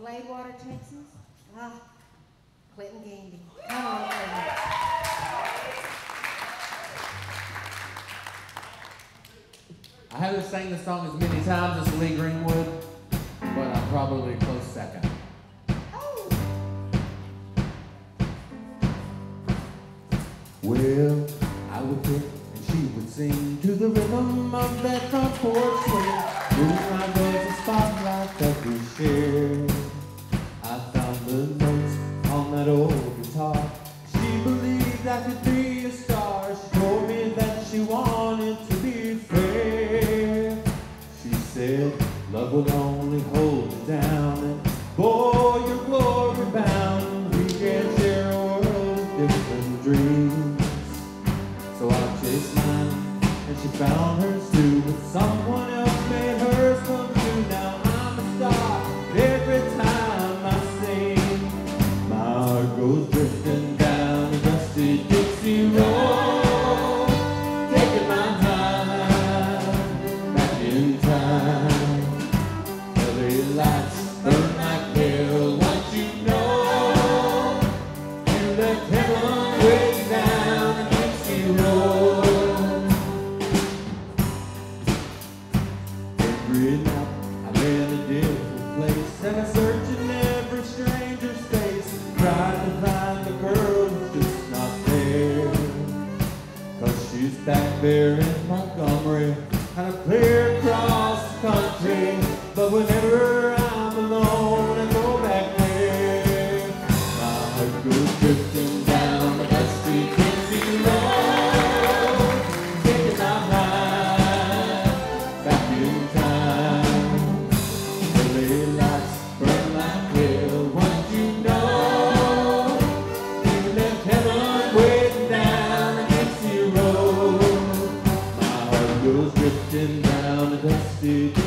Gladewater, Texas? Ah, Clinton Gandy. Come on, Clinton. I haven't sang the song as many times as Lee Greenwood, but I'm probably a close second. Oh. Well, I would pick and she would sing to the rhythm of that front porch swing. Moonlight was a spotlight that we shared. I found the notes on that old guitar. She believed I could be a star. She told me that she wanted to be fair. She said, love will only hold you down, and boy, you're glory bound. We can share a world of different dreams. So I chased mine, and she found hers too, but someone else made hers come true. Now I'm a star every time I sing. My heart goes drifting down the dusty Dixie Road, taking my time back in time. LA lights burn like hell, what you know? You left heaven way down the Dixie Road. Every night I lay in a different place, and I search in every stranger's face, trying to find the girl who's just not there. 'Cause she's back there in Montgomery, kind of clear across the country. But whenever I'm alone, I go back there. My heart goes drifting down the dusty Dixie Road, taking my mind back in time. LA lights burn like hell, what you know? You left heaven waiting down the Dixie Road. My heart goes drifting down the dusty